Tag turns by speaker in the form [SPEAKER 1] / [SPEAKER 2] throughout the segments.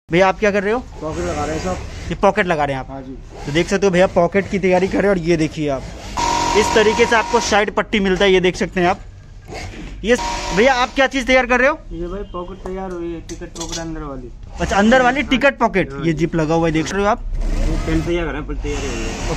[SPEAKER 1] भैया आप क्या कर रहे हो?
[SPEAKER 2] पॉकेट लगा रहे हैं सब।
[SPEAKER 1] ये पॉकेट लगा रहे हैं आप?
[SPEAKER 2] हाँ जी।
[SPEAKER 1] तो देख सकते हो भैया पॉकेट की तैयारी कर रहे हैं और ये देखिए आप इस तरीके से आपको साइड पट्टी मिलता है, ये देख सकते हैं आप। ये भैया आप क्या चीज़ तैयार कर रहे हो?
[SPEAKER 2] ये भाई पॉकेट तैयार हुई है, टिकट पॉकेट अंदर वाली।
[SPEAKER 1] अच्छा अंदर वाली टिकट पॉकेट, ये जिप लगा हुआ है देख रहे हो आप।
[SPEAKER 2] पेन तैयार कर रहे हैं, तैयारी हुई है।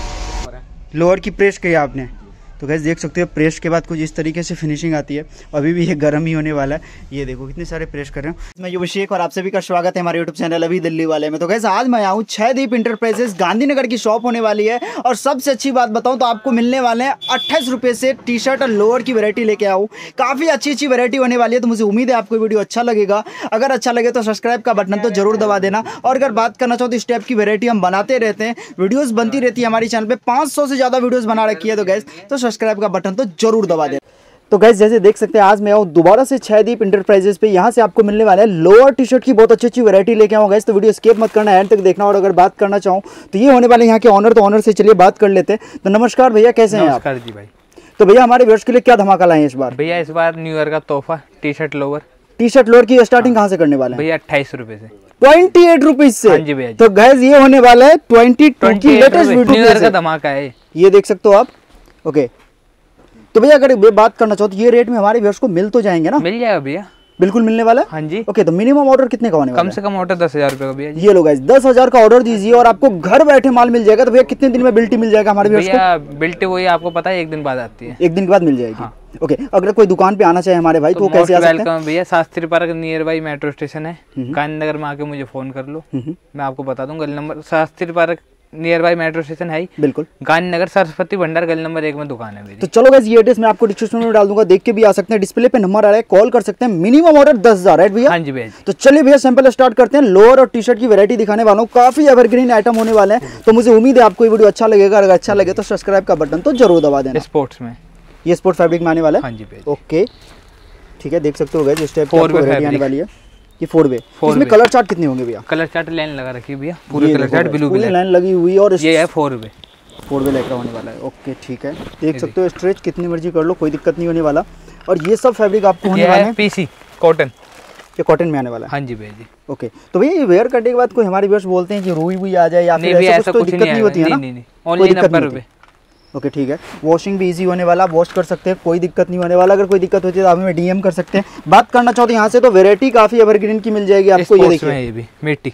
[SPEAKER 1] ओके, लोअर की प्रेस किया आपने, तो गैस देख सकते हो प्रेस के बाद कुछ इस तरीके से फिनिशिंग आती है। अभी भी ये गर्म ही होने वाला है, ये देखो कितने सारे प्रेस कर रहे हैं। मैं युवशेख और आप सभी का स्वागत है हमारे यूट्यूब चैनल अभी दिल्ली वाले में। तो गैस आज मैं आऊँ छहदीप इंटरप्राइजेस, गांधीनगर की शॉप होने वाली है। और सबसे अच्छी बात बताऊँ तो आपको मिलने वाले हैं 28 रुपये से टी शर्ट और लोअर की वैरायटी लेके आऊँ। काफ़ी अच्छी वैरायटी होने वाली है, तो मुझे उम्मीद है आपको वीडियो अच्छा लगेगा। अगर अच्छा लगे तो सब्सक्राइब का बटन तो जरूर दबा देना। और अगर बात करना चाहो तो इस टाइप की वैरायटी हम बनाते रहते हैं, वीडियोस बनती रहती है हमारी चैनल पे, 500 से ज़्यादा वीडियोस बना रखी है। तो गैस तो सब्सक्राइब का बटन तो जरूर दबा दें। तो गैस जैसे देख सकते हैं आज मैं आऊँ दोबारा से छहदीप इंटरप्राइजेस पे। यहाँ से आपको मिलने वाला है लोअर टी शर्ट की बहुत अच्छी वैरायटी लेके आऊँ गैस, तो वीडियो स्किप मत करना, एंड तक देखना। और अगर बात करना चाहूँ तो ये होने वाले यहाँ के ऑनर, तो ऑनर से चलिए बात कर लेते हैं। तो नमस्कार भैया, कैसे हैं आप?
[SPEAKER 3] नमस्कार जी भाई।
[SPEAKER 1] तो भैया हमारे व्यूअर्स के लिए क्या धमाका लाए हैं इस बार?
[SPEAKER 3] भैया इस बार न्यू ईयर का तोहफा T shirt lower.
[SPEAKER 1] T shirt lower की स्टार्टिंग कहाँ से करने वाले हैं
[SPEAKER 3] भैया? 28 रुपए से,
[SPEAKER 1] 28 रुपीज से।
[SPEAKER 3] हाँ जी भैया।
[SPEAKER 1] तो गैस ये होने वाला है 22 की लेटेस्ट
[SPEAKER 3] न्यू ईयर का धमाका है,
[SPEAKER 1] ये देख सकते हो आप। ओके, तो भैया अगर बात करना चाहो तो ये रेट में हमारे व्यूअर्स को मिल तो जाएंगे ना?
[SPEAKER 3] मिल जाएगा भैया,
[SPEAKER 1] बिल्कुल मिलने वाला है।
[SPEAKER 3] हाँ जी।
[SPEAKER 1] ओके, तो मिनिमम ऑर्डर कितने का होने वाला है?
[SPEAKER 3] कम से कम ऑर्डर 10,000 रुपए का भैया।
[SPEAKER 1] ये लोग 10,000 का ऑर्डर दीजिए और आपको घर बैठे माल मिल जाएगा। तो भैया कितने दिन में बिल्टी मिल जाएगा हमारे व्यूअर्स को?
[SPEAKER 3] भैया बिल्टी वही आपको पता है 1 दिन बाद आती है।
[SPEAKER 1] 1 दिन के बाद मिल जाएगी।
[SPEAKER 3] हाँ।
[SPEAKER 1] ओके, अगर कोई दुकान पे आना चाहे हमारे भाई तो वो कैसे आ सकते हैं?
[SPEAKER 3] वेलकम भैया, Shastri park near by metro station है, गांधीनगर में आके मुझे फोन कर लो, मैं आपको बता दूंगा। गली number Shastri park near by metro station है ही,
[SPEAKER 1] बिल्कुल
[SPEAKER 3] गांधीनगर सरस्वती भंडार गली नंबर 1 में दुकान है मेरी।
[SPEAKER 1] तो चलो गाइस ये एड्रेस मैं आपको डिस्क्रिप्शन में डाल दूंगा, देख के भी आ सकते हैं। डिस्प्ले पे नंबर आ रहा है, कॉल कर सकते हैं। मिनिमम ऑर्डर 10,000 है भैया?
[SPEAKER 3] हाँ जी भैया।
[SPEAKER 1] तो चलिए भैया सैंपल स्टार्ट करते हैं। लोअर और टी शर्ट की वैरायटी दिखाने वाला हूँ, काफी एवरग्रीन आइटम होने वाले हैं। तो मुझे उम्मीद है आपको ये वीडियो अच्छा लगेगा। अगर अच्छा लगे तो सब्सक्राइब का बटन तो जरूर दबा देना।
[SPEAKER 3] स्पोर्ट्स में,
[SPEAKER 1] ये स्पोर्ट फैब्रिक में आने वाला है।
[SPEAKER 3] हाँ जी भैया।
[SPEAKER 1] ओके ठीक है, देख सकते हो गाइस इस टाइप की वैरायटी आने वाली है। ये 4 वे, इसमें कलर चार्ट कितने होंगे भैया?
[SPEAKER 3] कलर चार्ट लाइन लगा रखी है भैया, पूरे colour chart blue black
[SPEAKER 1] line लगी हुई और
[SPEAKER 3] ये है 4 वे।
[SPEAKER 1] 4 वे लेकर होने वाला है। ओके ठीक है, देख सकते हो स्ट्रेच कितनी मर्जी कर लो, कोई दिक्कत नहीं होने वाला। और ये सब फैब्रिक आपको होने वाला है
[SPEAKER 3] पीसी कॉटन,
[SPEAKER 1] ये कॉटन में आने वाला है।
[SPEAKER 3] हाँ जी भैया जी।
[SPEAKER 1] ओके, तो भैया ये वेयर करने के बाद कोई हमारे व्यूअर्स बोलते हैं कि रुई हुई आ जाए या फिर ऐसा कुछ, तो दिक्कत नहीं होती है ना?
[SPEAKER 3] नहीं, ओनली 90 रुपए।
[SPEAKER 1] ओके ठीक है, वॉशिंग भी इजी होने वाला, आप वॉश कर सकते हैं, कोई दिक्कत नहीं होने वाला। अगर कोई दिक्कत होती है तो आप हमें डीएम कर सकते हैं। बात करना चाहते हैं यहाँ से तो वैरायटी काफी एवरग्रीन की मिल जाएगी आपको, ये देखिए
[SPEAKER 3] ये भी मिट्टी।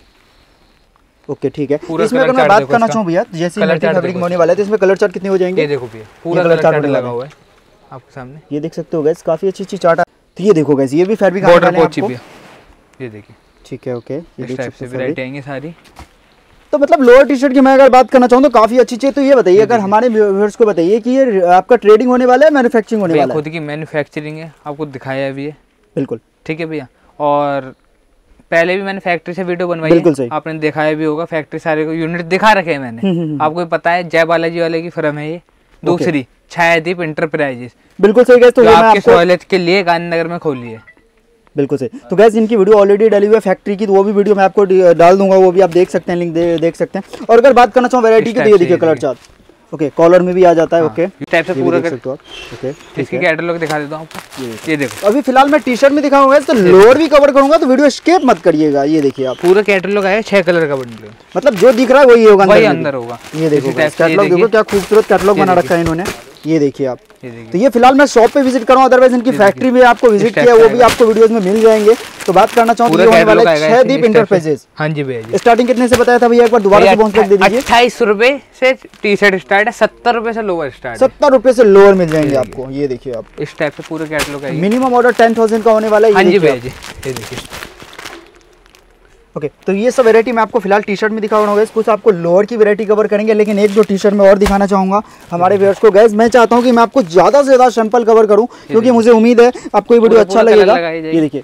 [SPEAKER 1] ओके ठीक है, इसमें अगर मैं बात करना चाहूँ भैया जैसे मिट्टी फैब्रिक में होने वाला है तो इसमें कलर चार्ट कितने हो जाएंगे?
[SPEAKER 3] ये देखो भैया पूरा कलर चार्ट लगा हुआ है आपके सामने,
[SPEAKER 1] ये देख सकते हो गाइस, काफी अच्छी चार्ट। तो ये देखो गाइस, ये भी फैब्रिक
[SPEAKER 3] बॉर्डर पोची भैया, ये देखिए।
[SPEAKER 1] ठीक है, ओके, ये
[SPEAKER 3] इस टाइप से वैरायटी आएंगी सारी।
[SPEAKER 1] तो मतलब लोअर टी शर्ट की मैं अगर बात करना चाहूँ तो काफी अच्छी चीज। तो ये बताइए अगर हमारे व्यूअर्स को बताइए कि ये आपका ट्रेडिंग होने वाला है, मैन्युफैक्चरिंग होने वाला है?
[SPEAKER 3] खुद की मैन्युफैक्चरिंग है, आपको दिखाया भी है।
[SPEAKER 1] बिल्कुल
[SPEAKER 3] ठीक है भैया, और पहले भी मैंने फैक्ट्री से वीडियो बनवाई है, आपने दिखाया भी होगा। फैक्ट्री सारे को यूनिट दिखा रखे हैं मैंने, आपको पता है जय बालाजी वाले की फर्म है ये। दूसरी छायादीप इंटरप्राइजेस,
[SPEAKER 1] बिल्कुल सही गैस, तो
[SPEAKER 3] आपकी सहूलियत के लिए गांधीनगर में खोली है।
[SPEAKER 1] बिल्कुल सही। तो गैस इनकी वीडियो ऑलरेडी डली हुई है फैक्ट्री की, तो वो भी वीडियो मैं आपको डाल दूंगा, वो भी आप देख सकते हैं, लिंक देख सकते हैं। और अगर बात करना चाहूँ वैरायटी की तो ये देखिए कलर चार्ट। ओके, कॉलर में भी आ जाता है। ओके,
[SPEAKER 3] इस टाइप से पूरा कर।
[SPEAKER 1] ओके,
[SPEAKER 3] इसकी कैटलॉग दिखा देता हूँ आपको, ये देखो।
[SPEAKER 1] अभी फिलहाल मैं टी शर्ट में दिखाऊंगा, तो लोअर भी कवर करूंगा, तो वीडियो स्किप मत करिएगा। ये देखिए आप, पूरा
[SPEAKER 3] कैटलॉग आया 6 कलर का बंडल,
[SPEAKER 1] मतलब जो दिख रहा है वही होगा,
[SPEAKER 3] वही अंदर होगा।
[SPEAKER 1] ये देखो कैटलॉग, देखो क्या खूबसूरत कैटलॉग बना रखा है इन्होंने, ये देखिए आप। तो ये फिलहाल मैं शॉप पे विजिट करूँ, अदरवाइज इनकी फैक्ट्री में आपको विजिट किया, वो भी आपको वीडियोस में मिल जाएंगे। तो बात करना चाहूँ तो ये होने वाला है छहदीप इंटरप्राइजेस।
[SPEAKER 3] हाँ जी भैया।
[SPEAKER 1] स्टार्टिंग कितने से बताया था भैया, एक बार दोबारा से पहुंच दे दीजिए।
[SPEAKER 3] 28 रुपए से टी शर्ट स्टार्ट है, 70 रुपए से लोअर स्टार्ट।
[SPEAKER 1] 70 रुपए से लोअर मिल जाएंगे आपको, ये देखिए आप।
[SPEAKER 3] इस टाइप से पूरा कैटलॉग है।
[SPEAKER 1] मिनिमम ऑर्डर 10,000 का होने वाला है।
[SPEAKER 3] हाँ जी भैया जी, ये देखिए।
[SPEAKER 1] ओके, तो ये सब वैरायटी मैं आपको फिलहाल टी शर्ट में दिखा रहा हूँ। कुछ आपको लोअर की वैरायटी कवर करेंगे, लेकिन एक दो टी शर्ट में और दिखाना चाहूँगा हमारे व्यूअर्स को। गैस मैं चाहता हूँ कि मैं आपको ज़्यादा से ज़्यादा सैंपल कवर करूँ, क्योंकि मुझे उम्मीद है आपको ये वीडियो अच्छा लगेगा। ये देखिए,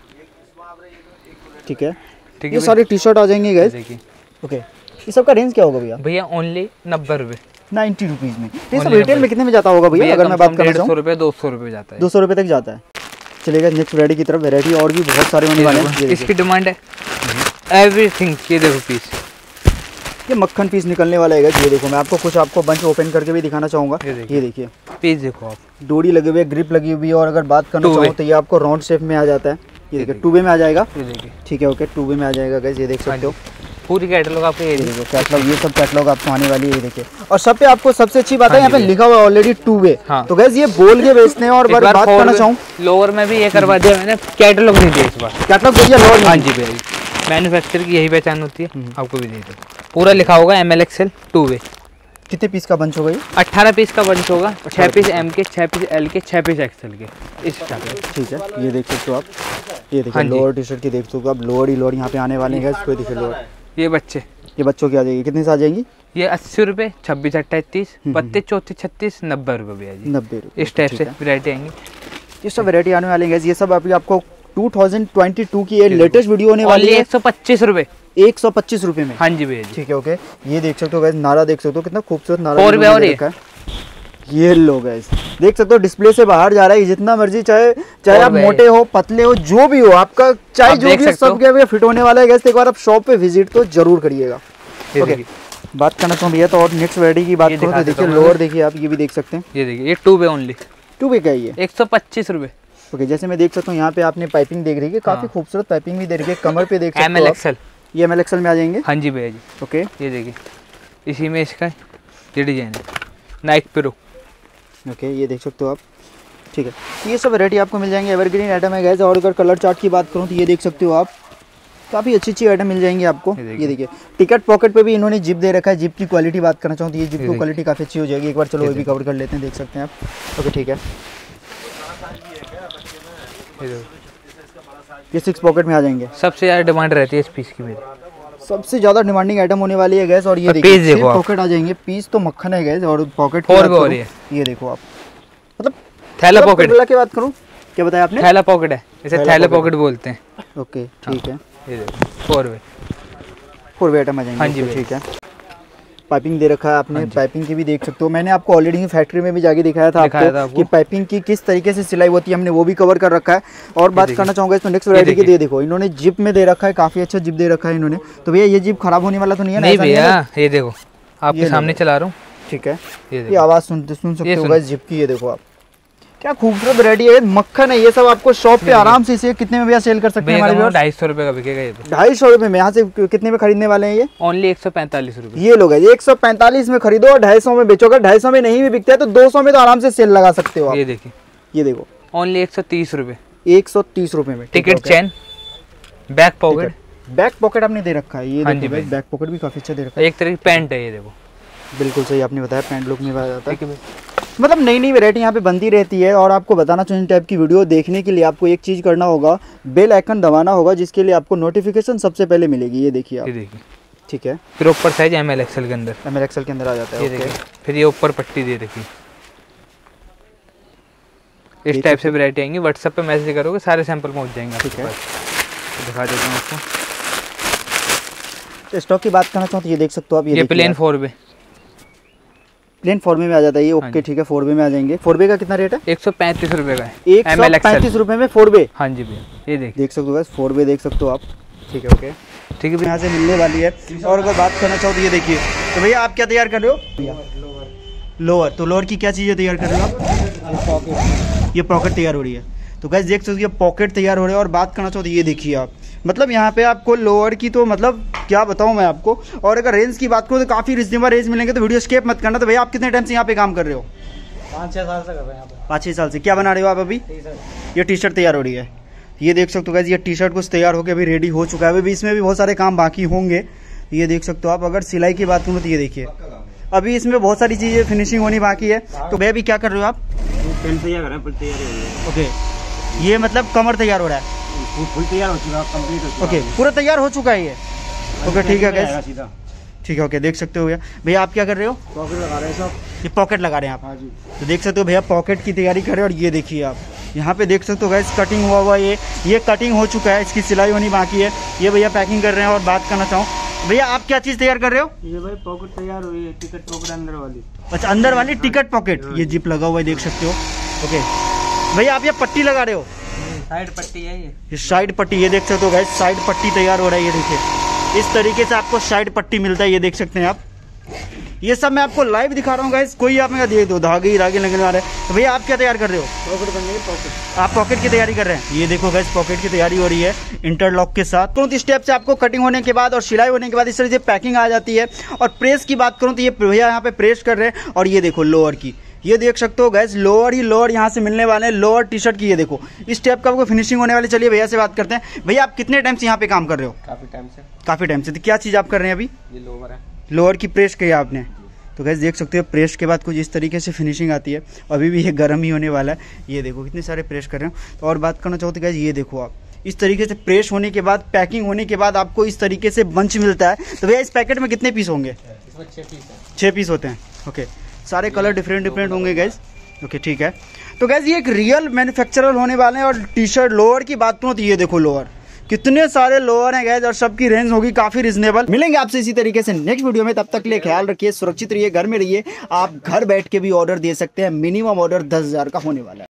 [SPEAKER 1] ठीक है, ये सारी टी शर्ट आ जाएंगे गैस। ओके, ये सब का रेंज क्या होगा भैया?
[SPEAKER 3] भैया ओनली 90 रुपए,
[SPEAKER 1] 90 रुपीज़ में। ये सब रिटेल में कितने में जाता होगा भैया अगर मैं बात करना चाहूँ?
[SPEAKER 3] 150 रुपए 200 रुपए जाता है,
[SPEAKER 1] 200 रुपए तक जाता है। चलेगा नेक्स्ट वैरायटी की तरफ। वैरायटी और भी बहुत सारे होने वाले हैं।
[SPEAKER 3] इसकी डिमांड है एवरीथिंग। ये देखो पीस,
[SPEAKER 1] ये मक्खन पीस निकलने वाला है। ये देखो, मैं आपको कुछ आपको बंच ओपन करके भी दिखाना चाहूँगा। ये देखिए
[SPEAKER 3] पीस देखो आप,
[SPEAKER 1] डोरी लगी हुई है, ग्रिप लगी हुई है। और अगर बात करना चाहूँ तो ये आपको राउंड शेप में आ जाता है। ये देखिए 2 वे में आ जाएगा।
[SPEAKER 3] ये देखिए
[SPEAKER 1] ठीक है ओके, 2 वे में आ जाएगा गाइस, ये देख सकते हो।
[SPEAKER 3] पूरी कैटलॉग आपको ये
[SPEAKER 1] देखो कैटलॉग, ये सब कैटलॉग आपको आने वाली है, ये देखिए। और सब पे आपको सबसे अच्छी बात है यहाँ पे लिखा हुआ है ऑलरेडी 2 वे। तो गाइस ये बोल के बेचते हैं। और बात करना चाहूँ
[SPEAKER 3] लोअर में भी ये करवा दिया मैंने, कैटलॉग नहीं दिया इस बार,
[SPEAKER 1] कैटलॉग दे दिया लोअर में।
[SPEAKER 3] हाँ जी भैया, मैन्युफैक्चर की यही पहचान होती है, आपको भी दे दो। पूरा लिखा होगा ML XL 2 वे।
[SPEAKER 1] कितने पीस का बंच होगा ये?
[SPEAKER 3] 18 पीस का बंच होगा, 6 पीस M के, 6 पीस L के, 6 पीस XL के, इस टाइप के।
[SPEAKER 1] ठीक है, ये देख सकते हो आप। ये देखिए लोअर टी शर्ट की देख सकते हो आप, लोअर ही लोअर यहाँ पे आने वाले हैं गाइस। कोई देखिए लोअर,
[SPEAKER 3] ये बच्चे,
[SPEAKER 1] ये बच्चों की आ जाएगी, कितने से आ जाएंगी?
[SPEAKER 3] ये 80 रुपये, 26 28 30, 32 34 36, 90 रुपये भैया जी।
[SPEAKER 1] 90 रुपये
[SPEAKER 3] इस टाइप से वैरायटी आएंगी।
[SPEAKER 1] ये सब वैरायटी आने वाली है। ये सब अभी आपको 2022 की ये लेटेस्ट वीडियो होने वाली है।
[SPEAKER 3] 125 रुपये,
[SPEAKER 1] 125 रुपये में।
[SPEAKER 3] हाँ जी भैया जी।
[SPEAKER 1] ठीक है ओके, ये देख सकते हो गाइस, नारा देख सकते हो, कितना खूबसूरत नारा।
[SPEAKER 3] 4 रुपये और
[SPEAKER 1] ये लो गाइस, देख सकते हो डिस्प्ले से बाहर जा रहा है। जितना मर्जी, चाहे आप मोटे हो पतले हो जो भी हो, आपका चाहे जो भी सब के फिट होने वाला है गाइस। एक बार आप शॉप पे विजिट तो जरूर करिएगा। ओके, बात करना चाहूँ भैया तो और नेक्स्ट वैरायटी की बात करूँ तो देखिए लोअर देखिए आप, ये भी देख सकते हैं।
[SPEAKER 3] ये देखिए, ये 2 वे ओनली,
[SPEAKER 1] 2 वे का ही है,
[SPEAKER 3] 125 रुपये।
[SPEAKER 1] ओके, जैसे मैं देख सकता हूँ यहाँ पे आपने पाइपिंग देख रही है, काफी खूबसूरत पाइपिंग भी दे रही है। कमर पे देख सकते हो
[SPEAKER 3] ML XL,
[SPEAKER 1] ये ML XL में आ जाएंगे।
[SPEAKER 3] हाँ जी भैया जी।
[SPEAKER 1] ओके,
[SPEAKER 3] ये देखिए, इसी में इसका ये डिजाइन है, नाइक प्रो।
[SPEAKER 1] ओके, ये देख सकते हो आप। ठीक है, तो ये सब वैरायटी आपको मिल जाएंगे, एवरग्रीन आइटम है गाइस। और अगर कलर चार्ट की बात करूँ तो ये देख सकते हो आप, काफ़ी अच्छी आइटम मिल जाएंगी आपको। ये देखिए टिकट पॉकेट पे भी इन्होंने जिप दे रखा है। जिप की क्वालिटी बात करना चाहूँ तो ये जिप की क्वालिटी काफ़ी अच्छी हो जाएगी। एक बार चलो वो भी कवर कर लेते हैं, देख सकते हैं आप। ओके ठीक है, ये 6 पॉकेट में आ जाएंगे।
[SPEAKER 3] सबसे ज़्यादा डिमांड रहती है इस पीस की मेरी,
[SPEAKER 1] सबसे ज़्यादा डिमांडिंग आइटम होने वाली है गैस। और ये देखिए पॉकेट आ जाएंगे, पीस तो मक्खन है गैस। और पॉकेट ये देखो आप, मतलब
[SPEAKER 3] थैला पॉकेट
[SPEAKER 1] की बात करूँ, क्या बताया आपने?
[SPEAKER 3] थैला पॉकेट है, इसे थैला पॉकेट बोलते हैं।
[SPEAKER 1] ओके ठीक है,
[SPEAKER 3] ये देखो 4 वे
[SPEAKER 1] आइटम आ जाएंगे।
[SPEAKER 3] हाँ जी
[SPEAKER 1] ठीक है, पाइपिंग दे रखा है आपने, पाइपिंग की भी देख सकते हो। मैंने आपको ऑलरेडी फैक्ट्री में भी जाके दिखाया था आपको कि पाइपिंग की किस तरीके से सिलाई होती है, हमने वो भी कवर कर रखा है। और बात करना चाहूंगा इसमें नेक्स्ट वैरायटी की, देखो इन्होंने जिप में दे रखा है, काफी अच्छा जिप दे रखा है इन्होंने। तो भैया ये जिप खराब होने वाला तो नहीं है?
[SPEAKER 3] नहीं भैया, ये देखो आपके सामने चला रहा हूँ।
[SPEAKER 1] ठीक है, ये आवाज सुन सकते हो जिप की। ये देखो आप, क्या खूबसूरत वैरायटी है, मक्खन है ये सब। आपको शॉप पे आराम से इसे कितने में भैया सेल कर सकते हैं हमारे व्यूअर्स?
[SPEAKER 3] 250 रुपए का बिकेगा ये।
[SPEAKER 1] 250 रुपए में यहाँ से कितने में खरीदने वाले हैं ये?
[SPEAKER 3] ओनली 145 रुपए।
[SPEAKER 1] ये लोग 145 में खरीदो और 250 में बेचोगे। 250 में नहीं भी बिकता है तो 200 में तो आराम से सेल लगा सकते हो आप।
[SPEAKER 3] ये देखिए,
[SPEAKER 1] ये देखो
[SPEAKER 3] ओनली 130 रुपए,
[SPEAKER 1] 130 रुपए में।
[SPEAKER 3] टिकट चेन, बैक
[SPEAKER 1] पॉकेट आपने दे रखा है। ये देखो बैक पॉकेट भी काफी अच्छा दे रखा है।
[SPEAKER 3] एक तरह की पैंट है ये, देखो
[SPEAKER 1] बिल्कुल सही आपने बताया, पैंट लुक में आ जाता है। मतलब नई नई वैरायटी यहाँ पे बनती रहती है। और आपको बताना चाहिए, इन टाइप की वीडियो देखने के लिए आपको एक चीज़ करना होगा, बेल आइकन दबाना होगा, जिसके लिए आपको नोटिफिकेशन सबसे पहले मिलेगी। ये देखिए आप, ठीक है।
[SPEAKER 3] फिर ऊपर साइज ML XL के अंदर,
[SPEAKER 1] ML XL के अंदर आ जाता है।
[SPEAKER 3] ये फिर ये ऊपर पट्टी दे रखी। इस टाइप से वैरायटी आएंगी। व्हाट्सएप पे मैसेज करोगे सारे सैंपल पहुँच जाएंगे। ठीक है, दिखा देता हूँ आपको।
[SPEAKER 1] स्टॉक की बात करना चाहूँ तो ये देख सकते हो आप,
[SPEAKER 3] ये प्लेन 4 वे,
[SPEAKER 1] प्लेन 4 में आ जाता है ये। ओके ठीक है, 4 वे में आ जाएंगे। 4 वे का कितना रेट है?
[SPEAKER 3] 135 रुपए का है।
[SPEAKER 1] 135 रुपए में 4 वे।
[SPEAKER 3] हाँ जी भैया, ये देख
[SPEAKER 1] सकते हो, 4 वे देख सकते हो आप। ठीक है ओके, ठीक है, यहाँ से मिलने वाली है। और अगर बात करना चाहो तो ये देखिए, तो भैया आप क्या तैयार कर रहे हो? लोअर। तो लोअर की क्या चीज़ें तैयार कर रहे हो आप? ये पॉकेट तैयार हो रही है। तो गाइस देख सकते हो, पॉकेट तैयार हो रहे हैं। और बात करना चाहो तो ये देखिए आप, मतलब यहाँ पे आपको लोअर की तो मतलब क्या बताऊँ मैं आपको। और अगर रेंज की बात करूँ तो काफ़ी रिजनेबल रेंज मिलेंगे, तो वीडियो स्किप मत करना। तो भैया आप कितने टाइम से यहाँ पे काम कर रहे हो?
[SPEAKER 2] 5-6 साल से कर रहे हैं।
[SPEAKER 1] 5-6 साल से। क्या बना रहे हो आप अभी? ये टी शर्ट तैयार हो रही है। ये देख सकते हो गाइस, ये टी शर्ट कुछ तैयार होकर अभी रेडी हो चुका है। अभी इसमें भी बहुत सारे काम बाकी होंगे। ये देख सकते हो आप। अगर सिलाई की बात करूँ तो ये देखिए, अभी इसमें बहुत सारी चीज़ें फिनिशिंग होनी बाकी है। तो भैया अभी क्या कर रहे हो आप?
[SPEAKER 2] पेंट तैयार कर रहे हैं, तैयार हो रही है।
[SPEAKER 1] ओके, ये मतलब कमर तैयार हो रहा है,
[SPEAKER 2] फुल तैयार हो चुका है, कंप्लीट हो चुका है।
[SPEAKER 1] ओके, पूरा तैयार हो चुका है ये। ओके ठीक है गाइस, ठीक है ओके, देख सकते हो भैया। भैया आप क्या कर रहे हो?
[SPEAKER 2] पॉकेट लगा रहे हैं सब।
[SPEAKER 1] ये पॉकेट लगा रहे हैं आप?
[SPEAKER 2] हाँ जी।
[SPEAKER 1] तो देख सकते हो भैया, पॉकेट की तैयारी कर रहे हैं। और ये देखिए आप, यहाँ पे देख सकते हो गाइस, कटिंग हुआ ये कटिंग हो चुका है, इसकी सिलाई होनी बाकी है। ये भैया पैकिंग कर रहे हैं। और बात करना चाहूँ भैया, आप क्या चीज़ तैयार कर रहे हो?
[SPEAKER 2] ये भाई पॉकेट तैयार हुई है, टिकट पॉकेट अंदर वाली।
[SPEAKER 1] अच्छा, अंदर वाली टिकट पॉकेट। ये जिप लगा हुआ है, देख सकते हो। ओके भैया, आप ये पट्टी लगा रहे हो?
[SPEAKER 2] साइड पट्टी है ये
[SPEAKER 1] साइड पट्टी। ये देख सकते हो गाइस, साइड पट्टी तैयार हो रहा है। ये देखिए, इस तरीके से आपको साइड पट्टी मिलता है। ये देख सकते हैं आप, ये सब मैं आपको लाइव दिखा रहा हूँ गाइस। कोई आप मेरा देख दो धागे लगने वाले। तो भैया आप क्या तैयार कर रहे हो?
[SPEAKER 2] पॉकेट बनने की पॉकेट।
[SPEAKER 1] आप पॉकेट की तैयारी कर रहे हैं। ये देखो गाइस पॉकेट की तैयारी हो रही है इंटरलॉक के साथ। तो इस स्टेप से आपको कटिंग होने के बाद और सिलाई होने के बाद इस तरह से पैकिंग आ जाती है। और प्रेस की बात करूँ तो ये भैया यहाँ पे प्रेस कर रहे हैं। और ये देखो लोअर की, ये देख सकते हो गैस लोअर ही लोअर यहाँ से मिलने वाले हैं। लोअर टी शर्ट की ये देखो इस टाइप का आपको फिनिशिंग होने वाली। चलिए भैया से बात करते हैं। भैया आप कितने टाइम से यहाँ पे काम कर रहे हो?
[SPEAKER 2] काफी टाइम से।
[SPEAKER 1] काफी टाइम से। तो क्या चीज़ आप कर रहे हैं अभी?
[SPEAKER 2] ये लोअर है।
[SPEAKER 1] लोअर की प्रेस किया आपने। तो गैस देख सकते हो प्रेस के बाद कुछ इस तरीके से फिनिशिंग आती है। अभी भी ये गर्म ही होने वाला है। ये देखो कितने सारे प्रेस कर रहे हैं। तो और बात करना चाहो तो गैस ये देखो आप इस तरीके से प्रेस होने के बाद पैकिंग होने के बाद आपको इस तरीके से बंच मिलता है। तो भैया इस पैकेट में कितने पीस होंगे?
[SPEAKER 2] इसमें 6 पीस है।
[SPEAKER 1] 6 पीस होते हैं। ओके, सारे कलर डिफरेंट होंगे गैस। ओके ठीक है। तो गैस ये एक रियल मैन्युफैक्चरर होने वाले हैं। और टी शर्ट लोअर की बात करूँ तो ये देखो लोअर कितने सारे लोअर हैं गैस। और सबकी रेंज होगी काफी रिजनेबल। मिलेंगे आपसे इसी तरीके से नेक्स्ट वीडियो में। तब तक के लिए ख्याल रखिए, सुरक्षित रहिए, घर में रहिए। आप घर बैठ के भी ऑर्डर दे सकते हैं। मिनिमम ऑर्डर 10,000 का होने वाला है।